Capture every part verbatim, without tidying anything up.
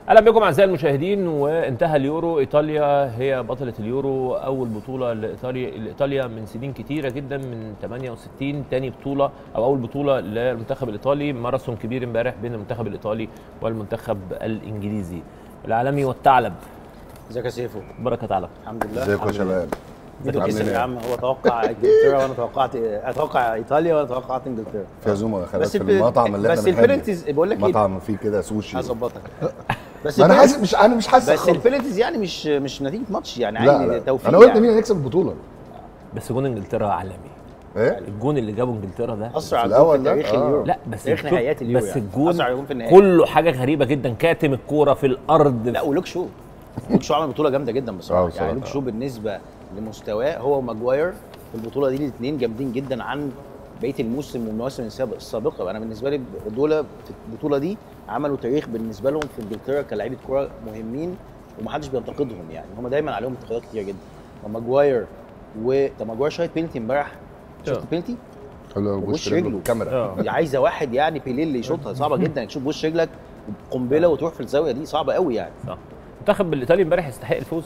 اهلا بكم اعزائي المشاهدين. وانتهى اليورو، ايطاليا هي بطله اليورو، اول بطوله لايطاليا لايطاليا من سنين كتيره جدا، من ثمانية وستين، ثاني بطوله او اول بطوله للمنتخب الايطالي. ماراثون كبير امبارح بين المنتخب الايطالي والمنتخب الانجليزي. العالمي والثعلب. ازيك يا سيفو؟ بركه ثعلب. الحمد لله. ازيكم يا شباب؟ ميدو كسب يا عم. هو توقع انجلترا وانا توقعت اتوقع ايطاليا وانا توقعت انجلترا. في عزومه خلاص بس في المطعم اللي احنا بس البينالتيز بقول لك ايه، مطعم فيه كده سوشي هظبطك. بس انا حاسس مش انا مش حاسس بس البينالتيز يعني مش مش نتيجه ماتش يعني، عادي توفيق. انا قلت يعني. مين هيكسب البطوله. بس جون انجلترا عالمي. ايه الجون اللي جابه انجلترا ده اسرع في جون في الأول ده؟ تاريخ آه. اليورو. لا بس تاريخ نهائيات اليورو بس يعني. الجون اسرع جون في النهائي كله حاجه غريبه جدا، كاتم الكوره في الارض. لا ولوك شو لوك شو عمل بطوله جامده جدا بصراحه. آه يعني لوك شو بالنسبه لمستواه هو وماجواير في البطوله دي الاثنين جامدين جدا عن بقيه الموسم والمواسم السابقه. انا بالنسبه لي دول في البطوله دي عملوا تاريخ بالنسبه لهم في انجلترا كلاعيبه كوره مهمين ومحدش بينتقدهم. يعني هم دايما عليهم انتقادات كتير جدا. ماجواير و طب ماجواير شايط بينتي امبارح، شفت بينتي؟ حلو وش رجله الكاميرا دي عايزه واحد يعني بيليه اللي يشوطها، صعبه جدا. تشوف وش رجلك قنبله وتروح في الزاويه دي، صعبه قوي يعني. صح. المنتخب الايطالي امبارح يستحق الفوز.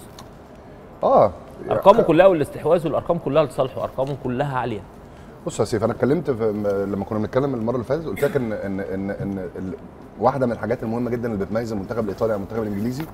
اه ارقامه كلها والاستحواذ والارقام كلها لصالحه، ارقامه كلها عاليه. بص يا سيف، انا اتكلمت في لما كنا بنتكلم المره اللي فاتت، قلت لك ان ان ان, إن واحده من الحاجات المهمه جدا اللي بتميز المنتخب الايطالي عن المنتخب الانجليزي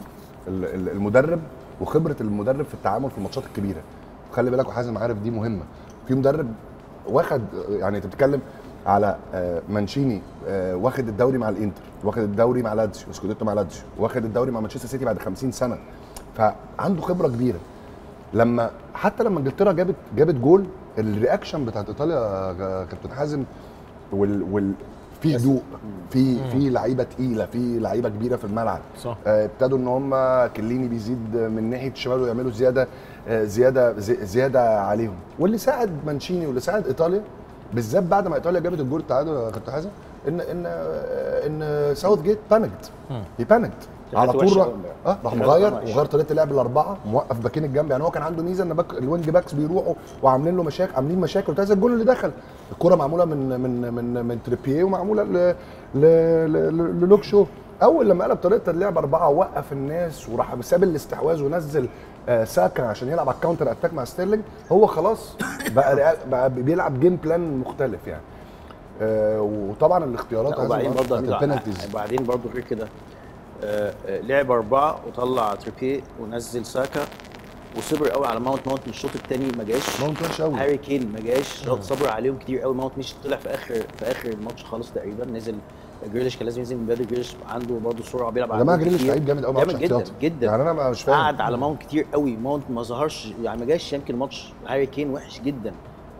المدرب وخبره المدرب في التعامل في الماتشات الكبيره. وخلي بالك وحازم عارف دي مهمه. في مدرب واخد، يعني انت بتتكلم على مانشيني واخد الدوري مع الانتر، واخد الدوري مع لاتسيو، سكوديتو مع لاتسيو، واخد الدوري مع مانشستر سيتي بعد خمسين سنه، فعنده خبره كبيره. لما حتى لما انجلترا جابت جابت جول، الرياكشن بتاعت ايطاليا كابتن حازم وال, وال في هدوء، في في لعيبه تقيله، في لعيبه كبيره في الملعب. صح. ابتدوا ان هم كليني بيزيد من ناحيه الشمال ويعملوا زياده زياده زياده عليهم. واللي ساعد مانشيني واللي ساعد ايطاليا بالذات بعد ما ايطاليا جابت الجول التعادل يا كابتن حازم، ان ان ان ساوث جيت بانكت. هي بانكت على طول. راح اه راح مغير وغير طريقه اللعب الاربعه، موقف باكين الجنب. يعني هو كان عنده ميزه ان باك الوينج باكس بيروحوا وعاملين له مشاكل، عاملين مشاكل. وتلاقي الجول اللي دخل الكره معموله من من من من تريبيه ومعموله ل للوك شو. اول لما قلب طريقه اللعب اربعه ووقف الناس وراح ساب الاستحواذ ونزل آه ساكا عشان يلعب على الكاونتر اتاك مع ستيرلينج، هو خلاص بقى بقى بيلعب جيم بلان مختلف يعني. آه وطبعا الاختيارات وبعدين برضه البينالتيز وبعدين برضه غير كده آه لعب اربعه وطلع تريبيه ونزل ساكا وصبر قوي على ماونت. ماونت من الشوط الثاني ما جاش، ماونت وحش قوي. هاري كين ما جاش، صبر عليهم كتير قوي. ماونت مش طلع في اخر في اخر الماتش خالص تقريبا، نزل جريليش كان لازم ينزل من بدري. جريليش عنده برضه سرعه بيلعب على يا جماعه. جريليش لعيب جامد قوي، جامد جدا جدا يعني انا مش فاهم. قعد على ماونت كتير قوي، ماونت ما ظهرش يعني ما جاش يمكن الماتش. هاري كين وحش جدا،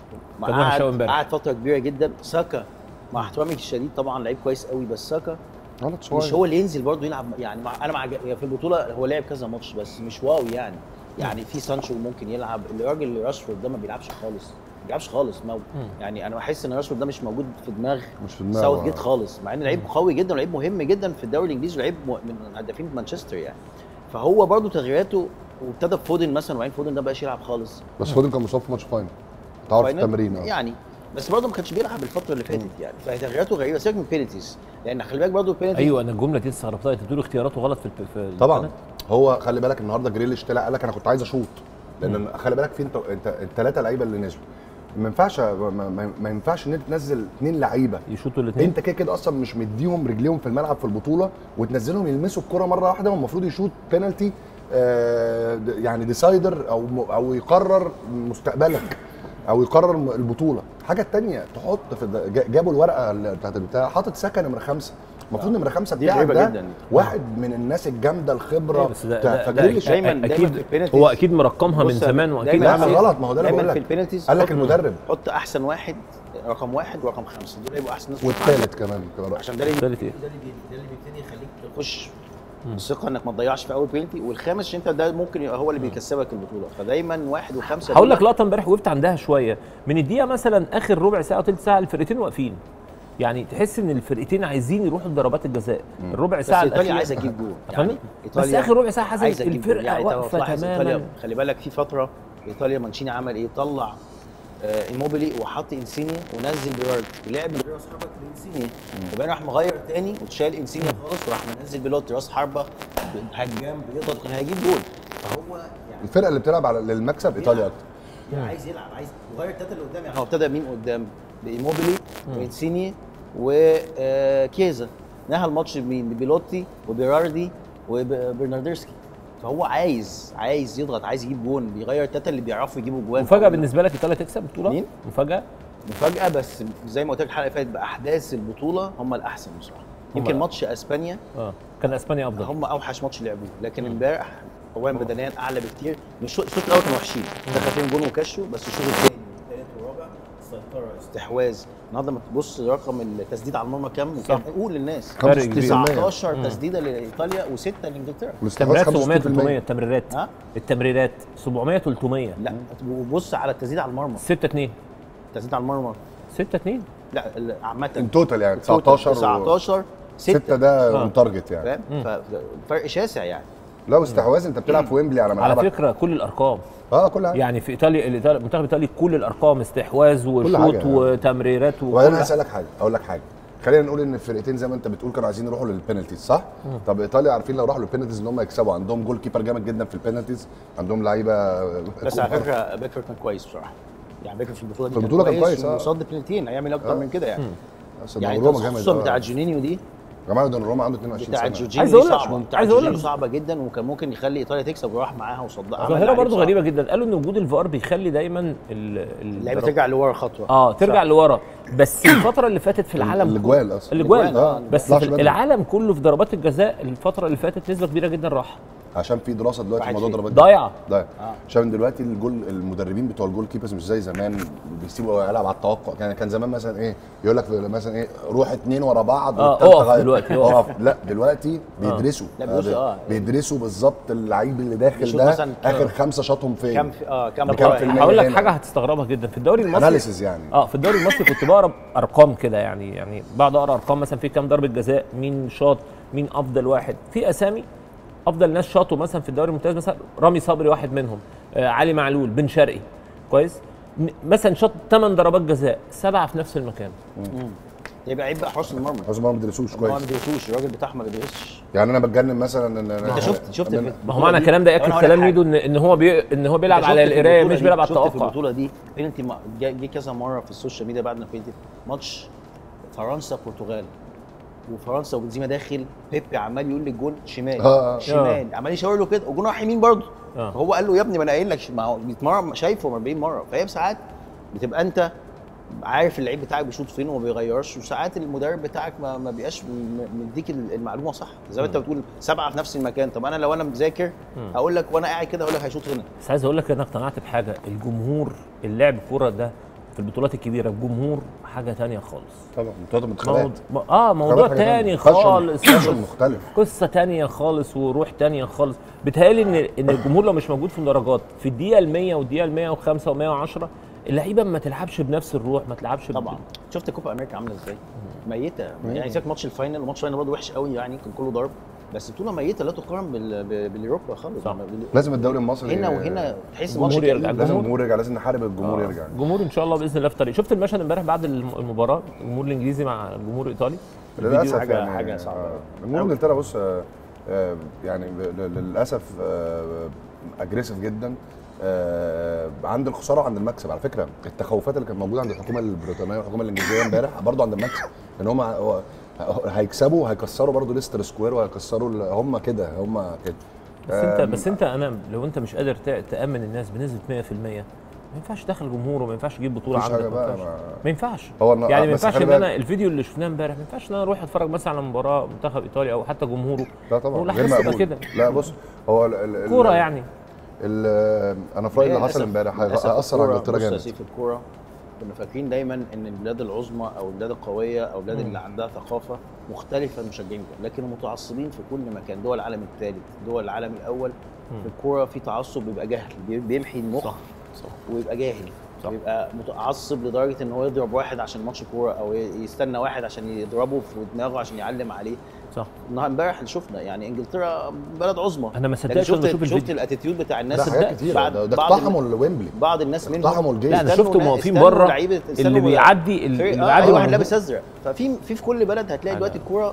قعد قعد فتره كبيره جدا. ساكا مع احترامي الشديد طبعا لعيب كويس قوي، بس ساكا مش هو اللي ينزل برضه يلعب. يعني مع انا مع في البطوله هو لعب كذا ماتش بس مش واو يعني. يعني في سانشو ممكن يلعب، الراجل اللي راشفورد ده ما بيلعبش خالص، ما بيلعبش خالص. مو يعني انا بحس ان راشفورد ده مش موجود في دماغ مش في دماغ ساوث جيت خالص، مع انه لعيب قوي جدا ولعيب مهم جدا في الدوري الانجليزي ولعيب من هدافين مانشستر يعني. فهو برضه تغييراته وابتدى بفودن مثلا، وبعدين فودن ده بقاش يلعب خالص. بس فودن كان مصاب في ماتش فاينل، تعرف التمرين يعني. بس برضه ما كانش بيلعب الفتره اللي فاتت يعني، فتغييراته غريبه. سيبك من البينالتيز لان خلي بالك برضه البينالتيز. ايوه انا الجمله دي استغربتها، انت بتقول اختياراته غلط في, في طبعا. هو خلي بالك النهارده جريليش طلع قال لك انا كنت عايز اشوط، لان خلي بالك في انت انت الثلاثه لعيبه اللي نزلوا ما ينفعش ما, ما ينفعش ان انت تنزل اثنين لعيبه يشوطوا الاثنين. انت كده كده اصلا مش مديهم رجليهم في الملعب في البطوله وتنزلهم يلمسوا الكره مره واحده، والمفروض يشوط بينالتي آه يعني ديسايدر او او يقرر مستقبلك او يقرر البطوله. حاجه الثانيه تحط في جابوا الورقه بتاعت البتاع، حاطط سكه نمره خمسه. المفروض نمره خمسه بتاعك ده جداً. واحد من الناس الجامده الخبره بتاع دايما اكيد هو اكيد مرقمها من زمان واكيد لا غلط. ما هو ده اللي بقول لك في البينالتيز قال لك المدرب حط احسن واحد رقم واحد ورقم خمسه، دول يبقوا احسن ناس. والثالث كمان عشان ده اللي الثالث ايه؟ ده اللي بيبتدي يخليك تخش ثقه انك ما تضيعش في اول بينالتي، والخامس عشان انت ده ممكن يبقى هو اللي بيكسبك البطوله. فدايما واحد وخمسه. هقول لك لقطه امبارح وقفت عندها شويه، من الدقيقه مثلا اخر ربع ساعه وثلث ساعه الفرقتين واقفين، يعني تحس ان الفرقتين عايزين يروحوا لضربات الجزاء. الربع ساعه الاخيره ايطاليا عايزه تجيب جول يعني، بس اخر ربع ساعه حاسس الفرقه يعني واقفه تماما. خلي بالك في فتره ايطاليا مانشيني عمل ايه؟ طلع آه ايموبيلي وحط انسيني ونزل بيرارد ولعب من راس حربه لانسيني، وبعدين راح مغير تاني وتشال انسيني خالص وراح منزل بيلوت راس حربه هجام بيضغط كان هيجيب جول. فهو يعني الفرقه اللي بتلعب على للمكسب ايطاليا اكتر. يعني عايز يلعب، عايز يغير الثلاثه اللي قدام. يعني هو ابتدى مين قدام؟ بايموبيلي وانسيني وكيزا. نهى الماتش بمين؟ ببيلوتي وبيراردي وبرناردسكي. فهو عايز عايز يضغط، عايز يجيب جون، بيغير الثلاثه اللي بيعرفوا يجيبوا جوان. مفاجاه بالنسبه لك ايطاليا تكسب البطوله؟ مين؟ مفاجاه مفاجاه، بس زي ما قلت لك الحلقه اللي فاتت باحداث البطوله هم الاحسن بصراحه. يمكن ماتش اسبانيا اه كان اسبانيا افضل، هم اوحش ماتش لعبوه، لكن امبارح اولا بدنيا اعلى بكتير. مش الشوط الاول كانوا وحشين، دخل فيهم جون وكشوا، بس الشوط الثاني والثالث والرابع سيطره، استحواذ. النهارده ما تبص رقم التسديد على المرمى كام، وكان قول للناس تسعتاشر تسديده لايطاليا وستة لانجلترا. التمريرات سبعمية ثلاثمية التمريرات ها؟ التمريرات سبعمية ثلاثمية. لا وبص على التسديد على المرمى ستة اتنين التسديد على المرمى ستة اتنين. لا عامه التوتال يعني تسعتاشر تسعتاشر ستة ده تارجت يعني، ففرق شاسع يعني. لا واستحواذ، انت بتلعب في ويمبلي على ملعبك. على فكره كل الارقام اه كل حاجه يعني في ايطاليا، المنتخب الايطالي كل الارقام استحواذ وشوط وتمريرات. وانا هسالك حاجه، اقول لك حاجه، خلينا نقول ان الفرقتين زي ما انت بتقول كانوا عايزين يروحوا للبينالتيز صح؟ مم. طب ايطاليا عارفين لو راحوا للبينالتيز ان هم يكسبوا، عندهم جول كيبر جامد جدا في البينالتيز، عندهم لعيبه. بس على فكره بيكر كان كويس بصراحه، يعني بيكر في البطوله دي في البطوله كان كويس اه وصد بلنتين، هيعمل اكتر آه. من كده يعني. مم. يعني الخصوصا بتاع جونينيو دي جماعه دوناروما عنده اتنين وعشرين سنه. عايز اقول لك عايز اقول لك صعبه جدا، وكان ممكن يخلي ايطاليا تكسب وراح معاها وصدها. ظاهره برضه غريبه جدا، قالوا ان وجود الفار بيخلي دايما اللعيبه ترجع لورا خطوه. اه ترجع لورا، بس الفتره اللي فاتت في العالم الاجوال اصلا الاجوال آه. بس في العالم كله في ضربات الجزاء الفتره اللي فاتت نسبه كبيره جدا راح، عشان في دراسه دلوقتي في موضوع ضربات ضايعه ضايعه عشان آه. دلوقتي الجول المدربين بتوع الجول كيبرز مش زي زمان بيسيبوا يلعب على التوقع. يعني كان زمان مثلا ايه يقول لك مثلا ايه روح اتنين ورا بعض اه اقف دلوقتي اقف. لا دلوقتي بيدرسوا آه. لا آه. بيدرسوا بالظبط اللعيب اللي داخل ده اخر خمسه شاطهم فين، كام في اه كام. هقول لك حاجه هتستغربها جدا في الدوري المصري اناليسيز يعني اه في الدوري المصري كنت بقرا ارقام كده يعني يعني بعد اقرا ارقام مثلا في كام ضربه جزاء، مين شاط، مين افضل واحد في اسامي افضل ناس شاطوا مثلا في الدوري الممتاز، مثلا رامي صبري واحد منهم، آه علي معلول، بن شرقي كويس مثلا شاط ثمان ضربات جزاء سبعه في نفس المكان. يبقى عيب بقى حراس المرمى، حراس المرمى ما بيدرسوش كويس، ما بيدرسوش الراجل بتاعهم ما بيدرسش. يعني انا بتجنن مثلا ان انت شفت شفت ما هو معنى الكلام ده ياكد كلام ميدو ان ان هو بي ان هو بيلعب على القرايه مش بيلعب على التوقع. في البطوله دي بينتي جه كذا مره في السوشيال ميديا بعد ما بينتي ماتش فرنسا برتغال، وفرنسا وبنزيما داخل، بيبي عمال يقول للجون شمال آه. شمال، عمال يشاور له كده والجون راح يمين برضه. آه. هو قال له يا ابني ما انا قايل لك، ما هو بيتمرن شايفه أربعين مره. فهي ساعات بتبقى انت عارف اللعيب بتاعك بيشوط فين وما بيغيرش، وساعات المدرب بتاعك ما, ما بيبقاش مديك المعلومه صح. زي ما انت بتقول سبعه في نفس المكان. طب انا لو انا مذاكر هقول لك وانا قاعد كده اقول لك هيشوط هنا. بس عايز اقول لك انا اقتنعت بحاجه، الجمهور اللعب كوره ده في البطولات الكبيره الجمهور حاجه ثانيه خالص. طبعا بطولات منتخبات مو... اه موضوع ثاني خالص، مختلف، قصه ثانيه خالص وروح ثانيه خالص. بيتهيألي ان ان الجمهور لو مش موجود في المدرجات في الدقيقه المية والدقيقه المية وخمسة ومية وعشرة اللعيبه ما تلعبش بنفس الروح، ما تلعبش طبعا. ب... شفت كوبا امريكا عامله ازاي؟ ميته يعني. ساعه ماتش الفاينل وماتش الفاينل برضه وحش قوي يعني، كان كله ضرب، بس بطوله ميته لا تقارن بال... بالاوروبا خالص. بال... لازم الدوري المصري هنا وهنا تحس الماتش يرجع، لازم الجمهور يرجع، لازم نحارب الجمهور آه. يرجع. الجمهور ان شاء الله باذن الله في طريق. شفت المشهد امبارح بعد المباراه الجمهور الانجليزي مع الجمهور الايطالي؟ للاسف حاجه يعني حاجه صعبه. الجمهور انجلترا بص آه يعني للاسف آه اجريسيف جدا آه عند الخساره وعند المكسب. على فكره التخوفات اللي كانت موجوده عند الحكومه البريطانيه والحكومه الانجليزيه امبارح برضه عند المكسب، ان هم هيكسبوا، هيكسروا برضه ليستر سكوير وهيكسروا هم كده هم كده. بس انت بس انت انا لو انت مش قادر تامن الناس بنسبه مية في المية ما ينفعش تدخل جمهور وما ينفعش تجيب بطوله عندك. ما ينفعش ما ينفعش يعني ما ينفعش ان انا الفيديو اللي شفناه امبارح ما ينفعش ان انا اروح اتفرج مثلا على مباراه منتخب ايطاليا او حتى جمهوره. لا طبعا غير مقبول كده. لا بص هو كوره يعني انا في رايي اللي حصل امبارح هيأثر على انجلترا جامد. في الكوره كنا فاكرين دايما ان البلاد العظمى او البلاد القويه او البلاد اللي عندها ثقافه مختلفه المشجعين، لكن المتعصبين في كل مكان. دول العالم الثالث، دول العالم الاول في الكوره في تعصب بيبقى جهل، بيمحي المخ صح. صح. ويبقى جاهل صح. ويبقى متعصب لدرجه ان هو يضرب واحد عشان ماتش كوره او يستنى واحد عشان يضربه في دماغه عشان يعلم عليه. صح. امبارح شفنا يعني انجلترا بلد عظمى، انا ما صدقتش شفت شفت, شفت الاتيتيود بتاع الناس. ده كتير بعد ده اقتحموا الويمبلي، بعض الناس منهم اقتحموا الجيش. لا انا شفت موقفين بره اللي بيعدي اللي بيعدي واحد لابس ازرق. ففي في في كل بلد هتلاقي دلوقتي الكوره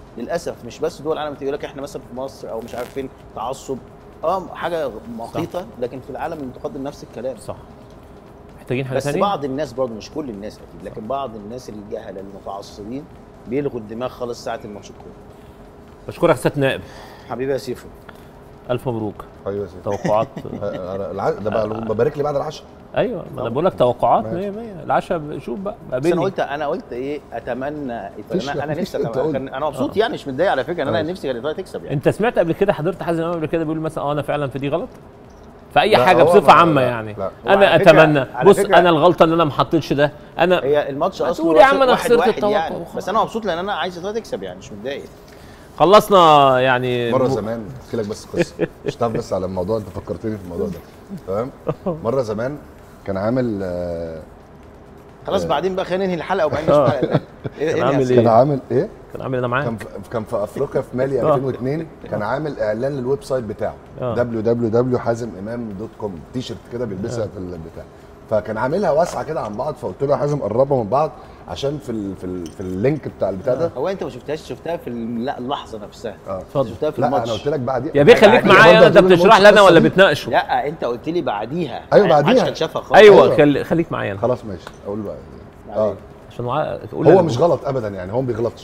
للاسف مش بس دول العالم يقول لك احنا مثلا في مصر او مش عارف فين تعصب، اه حاجه مخيطه، لكن في العالم المتقدم نفس الكلام. صح. محتاجين حاجه بس ثانيه. بس بعض الناس برضه، مش كل الناس اكيد، لكن بعض الناس الجهله المتعصبين بيلغوا الدماغ خالص ساعه الماتش الكوره. بشكرك سياده النائب. حبيبي يا سيفو، الف مبروك. ايوه يا سيدي. توقعات ده بقى ببارك لي بعد العشاء. ايوه ما انا بقول لك توقعات مية مية. العشاء شوف بقى بس انا قلت انا قلت ايه اتمنى انا انا نفسي انا مبسوط يعني مش متضايق على فكره، انا نفسي ايطاليا تكسب يعني. انت سمعت قبل كده حضرت حازم امام قبل كده بيقول مثلا اه انا فعلا في دي غلط في اي حاجه بصفه عامه يعني لا. انا اتمنى بص انا الغلطه ان انا ما حطيتش ده. انا هي الماتش اصلا يا عم انا خسرت التوقع يعني. بس انا مبسوط لان انا عايز ايطاليا تكسب يعني، مش متضايق. خلصنا يعني. مره زمان احكي لك بس قصه مش تعرف بس على الموضوع، انت فكرتني في الموضوع ده تمام. مره زمان كان عامل آه خلاص بعدين بقى خلينا ننهي الحلقه وبعدين نشوف الحلقه. كان عامل ايه؟ كان عامل ايه؟ كان عامل انا معاك. كان في كان في افريقيا في مالي ألفين واثنين كان عامل اعلان للويب سايت بتاعه دبليو دبليو دبليو حازم امام دوت كوم، تي شيرت كده بيلبسها في البتاع، فكان عاملها واسعه كده عن بعض، فقلت له يا حازم قربها من بعض عشان في ال في ال في اللينك بتاع البتاع ده. هو انت ما شفتهاش؟ شفتها في اللحظه نفسها. اه شفتها في لا الماتش. انا قلت لك بعديها يا بيه خليك معايا، انت بتشرح لنا ولا بتناقشه؟ لا انت قلت لي بعديها. ايوه بعديها كان شافها خالص. ايوه خلي خليك معايا. خلاص ماشي اقول بقى اه عشان تقول هو مش غلط ابدا يعني، هو ما بيغلطش.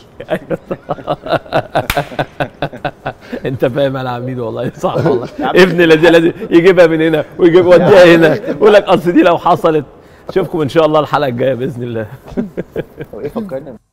انت فاهم يا عميد والله صح والله. ابن الذي لازم يجيبها من هنا ويجيب وديها هنا يقول لك اصل دي لو حصلت. اشوفكم ان شاء الله الحلقه الجايه باذن الله. هو ايه فكرنا